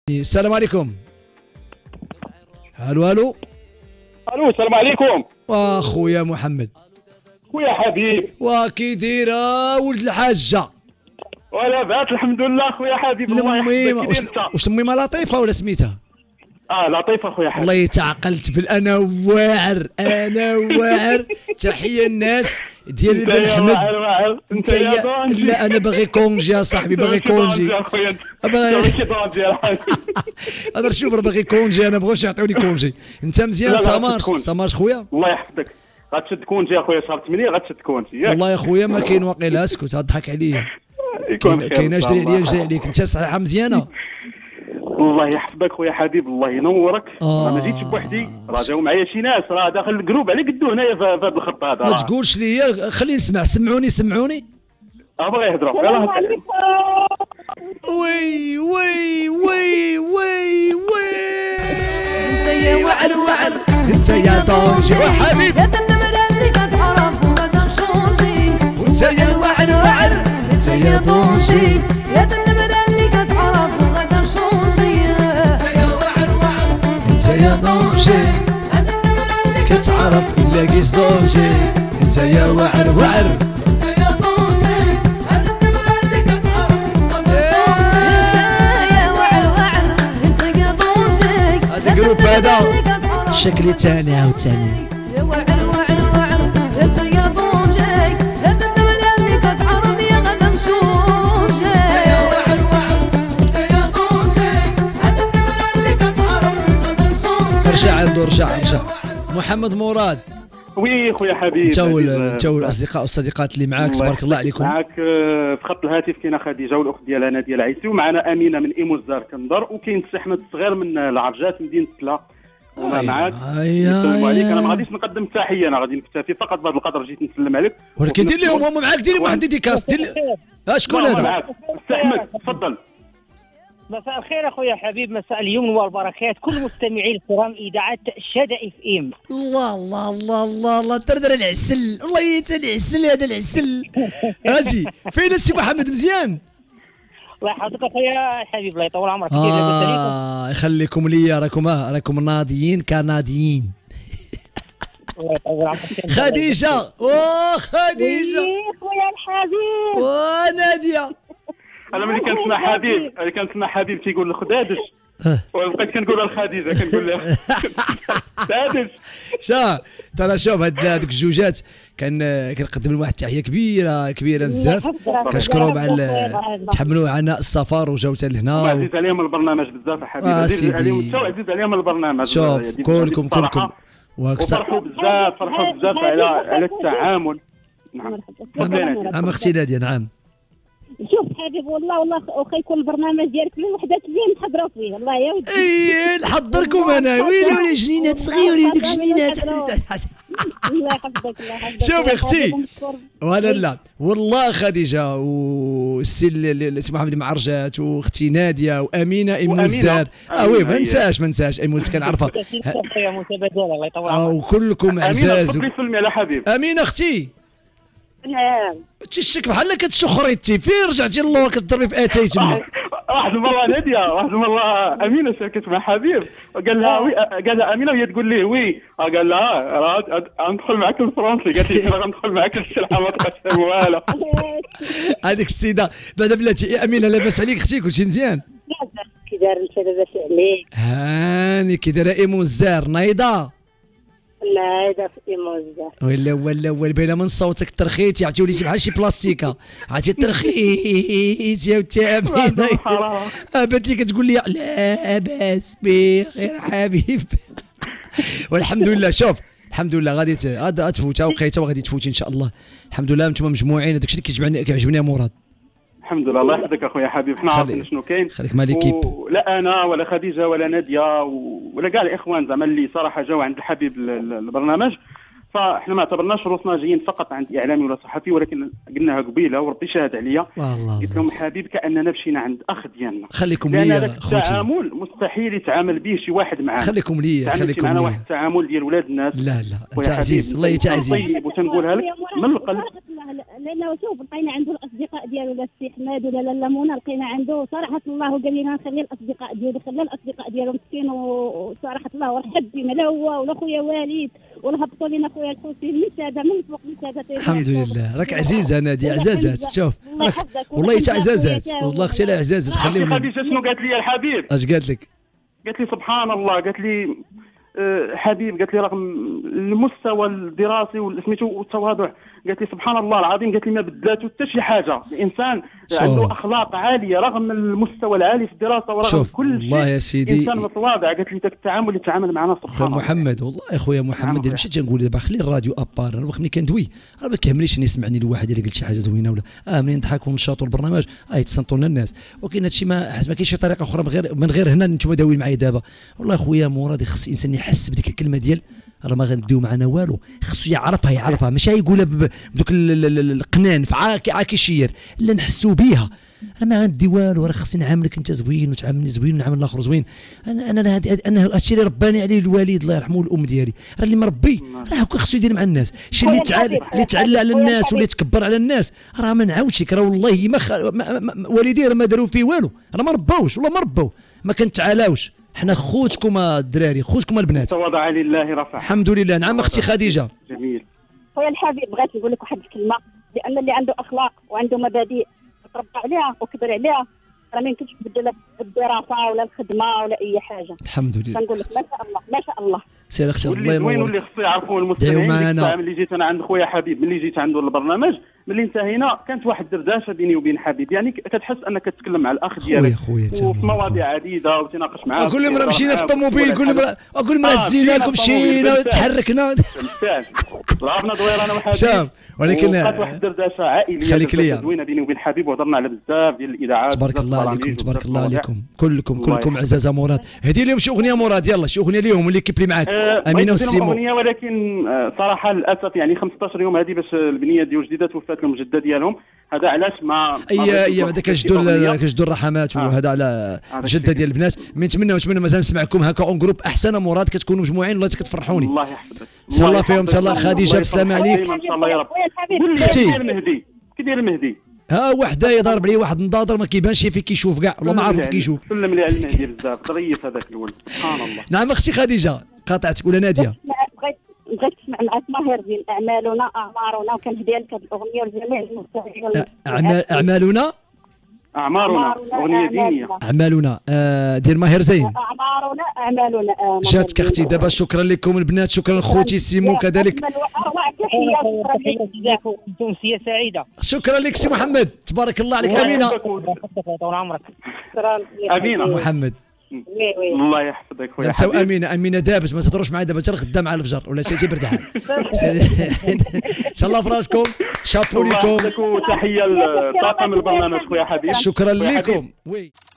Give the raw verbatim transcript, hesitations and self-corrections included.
السلام عليكم. الو الو الو السلام عليكم. واخويا محمد خويا حبيب واكي دايره ولد الحاجه ولا بات الحمد لله خويا حبيب. الله يحفظك. واش واش الميمه لطيفه ولا سميتها؟ اه لطيفه خويا حبيب. والله تعقلت بالانا واعر انا واعر. تحيه الناس ديال بن احمد. انت يا لا انا باغي كونجي يا صاحبي باغي كونجي. هذا شوف راه باغي كونجي انا بغاوش يعطيوني كونجي. انت مزيان سمار سمار خويا؟ الله يحفظك. غتشد كونجي اخويا شهر ثمانية غتشد كونجي ياك. والله يا خويا ما كاين واقيلا. اسكت غضحك عليا. كايناش داير عليا جاي عليك. انت صحيحه مزيانه؟ الله يحفظك خويا حبيب الله ينورك. آه. راه ما جيتش بوحدي راه جاو معايا شي ناس راه داخل الجروب على قدو هنايا في هذا الخط هذا. ما تقولش ليا خليني نسمع. سمعوني سمعوني. اه بغا يهضروا يلاه. وي وي وي وي وي انت يا وعر وعر انت يا طونجي وحبيب يا النمرة اللي كتعرف وما كنشونجي. وانت يا وعر وعر انت يا طونجي يا النمرة اللي كتعرف وما كنشونجي. انت يا طونجي هاد النمرة اللي كتعرف الا كيس طونجي. انت يا وعر وعر انت يا طونجي هاد النمرة اللي كتعرف وما كنشونجي. انت يا وعر وعر انت يا طونجي هذا الجروب هذا شكلي تاني عاوتاني. يا وعر وعر وعر انت يا طونجي هاد النمرة اللي كتعرف يا غدا نشوجي. يا وعر وعر انت يا طونجي هاد النمرة اللي كتعرف غدا نشوجي. رجع عنده رجع رجع. محمد مراد وي خويا حبيب. انت انت والاصدقاء والصديقات اللي معاك تبارك الله عليكم. معاك في خط الهاتف كاينه خديجه والاخت ديالها ناديه العيسي ومعنا امينه من ايمو الزار كندر وكاين السي احمد الصغير من العرجات مدينه تلا. وما معاك نسلموا عليك. انا ما غاديش نقدم التحيه انا غادي نكتفي فقط بهذا القدر جيت نسلم عليك. ولكن دير لهم هما معاك. دير لهم واحد ديديكاس. دير اه شكون هذا؟ السي احمد تفضل. مساء الخير اخويا حبيب. مساء اليمن والبركات كل مستمعي الكرام اذاعه شدا اف ام. الله الله الله الله الله دردر العسل. والله حتى العسل هذا العسل. اجي فين السي محمد مزيان؟ الله يحفظك اخويا الحبيب الله يطول عمرك. اه يخليكم ليا. راكم اه راكم ناضيين كناضيين. الله يطول عمرك. خديجه اوه خديجه خويا الحبيب وناديه. انا ملي كنسمع حبيب ملي كنسمع حبيب تيقول الخدادش وبقيت كنقول الخديجه كنقول لها خدادش. شا ترى شوف هاد هذوك الجوجات كان كنقدم لهم واحد التحيه كبيره كبيره بزاف. كنشكرهم على تحملوا عنا السفر وجاو حتى لهنا. عزيز عليهم البرنامج بزاف حبيبي. عزيز عليهم انت وعزيز عليهم البرنامج. شوف كلكم كلكم وفرحوا بزاف فرحوا بزاف على على التعامل. نعم نعم اختي ناديه. نعم شوف حبيب والله والله واخا يكون البرنامج ديالك من وحدات اللي نحضروا فيه والله يا ودي. اي نحضركم انا. ويلي ويلي جنينات صغيورين دوك جنينات. الله يحفظك الله يحفظك. شوفي اختي وانا لا والله خديجه والسي السي محمد معرجات واختي ناديه وامينه ام الزار. اه وي ما ننساش ما ننساش ام الزار كنعرفها. يا متبادل الله يطول عمرك. وكلكم عزاز. امينه تفضلي سلمي على حبيب. امينه اختي نعم تشك بحال كتشخري انت. فين رجعتي للور كتضربي في اتاي تما؟ واحد المره ناديه واحد المره امينه شاركت مع حبيب وقال لها وي قال لها امينه وهي تقول ليه وي قال لها راه غندخل معاك للفرونسي. قالت لي انا غندخل معاك للشلحه ما تبقاش فاهم والو. هذيك السيده بعدا بلاتي. امينه لاباس عليك اختي؟ كلشي مزيان؟ كي داير انت لاباس عليك؟ هاني كي دايره ايمو الزار نايضه؟ لا هذا في ايموزا. ولا ولا ولا باينه من صوتك ترخيتي. عرفتي وليتي بحال شي بلاستيكه. عرفتي ترخيتي يا امينه. بات لي كتقول لي لا باس بخير حبيب. والحمد لله. شوف الحمد لله غادي تفوتها وقيتها وغادي تفوتي ان شاء الله. الحمد لله انتم مجموعين. هذاك الشيء اللي كيعجبني كيعجبني يا مراد. الحمد لله الله يحفظك اخويا حبيب. حنا عارفين شنو كاين. خليك مع ليكيب. لا انا ولا خديجه ولا ناديه ولا كاع الاخوان زعما اللي صراحه جاوا عند الحبيب البرنامج فاحنا ما اعتبرناش روسنا جايين فقط عند اعلامي ولا صحفي، ولكن قلناها قبيله وربي شاهد عليا. قلت لهم حبيب كاننا مشينا عند اخ ديالنا. خليكم لان ليا هذاك التعامل مستحيل يتعامل به شي واحد معنا. خليكم ليا خليكم معنا ليا واحد التعامل ديال ولاد الناس. لا لا انت عزيز، الله انت عزيز. طيب وتنقولها لك من القلب. لانه شوف لقينا عنده الاصدقاء ديالو لا السي حماد ولا لا منى، لقينا عنده صراحه الله قال لنا نخلي الاصدقاء ديالو، خلى الاصدقاء ديالو مسكين وصراحه الله ورحب بنا لا هو ولا خويا والد ولا هبطوا لنا خويا الحسين من ساده من فوق من ساده. الحمد لله راك عزيزه نادي عزازات. شوف والله انت عزازات والله اختي لا عزازات. خليهم خديجه شنو قالت لي الحبيب؟ اش قالت لك؟ قالت لي سبحان الله، قالت لي أه حبيب، قالت لي رغم المستوى الدراسي والسميتو والتواضع، قالت لي سبحان الله العظيم، قالت لي ما بدلاتو حتى شي حاجه. الانسان عنده اخلاق عاليه رغم المستوى العالي في الدراسه ورغم كل شيء. والله يا سيدي انسان متواضع. قالت لي ذاك التعامل اللي تعامل معنا سبحان الله. محمد والله يا خويا محمد، مشيت نقول دابا خلي الراديو ابار، انا وقت ملي كندوي راه ما كيهمنيش يسمعني الواحد الا قلت شي حاجه زوينه ولا اه منين نضحك ونشاطوا البرنامج اه يتصنتوا لنا الناس، ولكن هادشي ما ما كاينش شي طريقه اخرى من غير من غير هنا نتوما داويين معايا دابا. والله خويا مراد خص الانسان يحس بديك الكلمه ديال راه ما غنديو معنا والو، خصو يعرفها يعرفها ماشي يقولها بدوك القنان في عاكي عاكي شير، لا نحسوا بها. انا ما غندي والو، راه خصني نعاملك انت زوين وتعاملني زوين ونعامل الاخر زوين. انا انا انا هادشي اللي رباني عليه الوالد الله يرحمه والام ديالي، راه اللي مربي راه هكا خصو يدير مع الناس. شي اللي تعالى اللي تعلى على الناس واللي تكبر على الناس راه ما نعاودش لك، راه والله ما, خ... ما... ما... والديه راه ما داروا فيه والو، راه ما رباوش والله ما رباو، ما كنتعالاوش. حنا خوتكم الدراري خوتكم البنات. تواضع لله رفع. الحمد لله. نعم اختي خديجه. جميل. خويا الحبيب بغيت نقول لك واحد الكلمه، لان اللي عنده اخلاق وعنده مبادئ تربى عليها وكبر عليها راه ما يمكنش تبدل بالدراسه ولا الخدمه ولا اي حاجه. الحمد لله. كنقول لك ما شاء الله ما شاء الله. سير اختي الله ينور. واللي واللي خصو يعرفوا المستمعين ديك ملي جيت انا عند خويا حبيب، ملي جيت عنده البرنامج ملي انتهينا كانت واحد الدردشه بيني وبين حبيب، يعني كتحس انك كتكلم مع الاخ ديالك وفي مواضيع عديده وتناقش معاه. كل مره مشينا في الطوموبيل، كل مره كل مره هزينا لكم مشينا تحركنا ضربنا دوير انا وحبيب، ولكن كانت واحد الدردشه عائليه خليك ليا زوينه بيني وبين حبيب وهضرنا على بزاف ديال الاذاعات. تبارك الله عليكم تبارك الله عليكم كلكم كلكم عزازه مراد. هدي لهم شي اغنيه مراد، يلا شي اغنيه ليهم اللي كيب لي معاك. امينه والسيمو اغنيه، ولكن صراحه للاسف يعني خمسطاش يوم هذه باش البنيه ديال جديده توفات لهم الجده ديالهم، هذا علاش ما اي اي بعدا كنجدوا كنجدوا الرحمات وهذا على الجده ديال البنات. نتمنى نتمنى مازال نسمعكم هكا اون جروب احسن مراد، كتكونوا مجموعين والله كتفرحوني. الله يحفظك. تهلا فيهم تهلا خديجه بسلامه عليك. ان شاء الله يا رب. اختي كي داير المهدي كي داير المهدي ها وحده يضرب عليه واحد النضاضر ما كيبانش فيه كيشوف كاع والله ما عارف كيف كيشوف. سلم لي على المهدي بزاف ظريف هذاك الولد سبحان الله. نعم اختي خديجه قاطعتك ولا ناديه؟ بغيت بغيت نسمع معك ماهر ديال اعمالنا اعمارنا، وكنهدي لك هذه الاغنيه لجميع المستمعين. اعمالنا اعمارنا اغنيه دينيه. اعمالنا آه ديال ماهر زين. اعمارنا اعمالنا جاتك اختي دابا. شكرا لكم البنات، شكرا خوتي سيمو كذلك. تونسيه سعيده. شكرا لك سي محمد تبارك الله عليك. امينه طول عمرك. امينه محمد الله يحفظك خويا. نساو امينه امينه دابت ما تهضروش معايا دابا حتى غدا مع الفجر ولا شي برد حال. ان شاء الله في راسكم. شابو ليكم وتحيه لطاقم البرنامج خويا حبيب. شكرا لكم. وي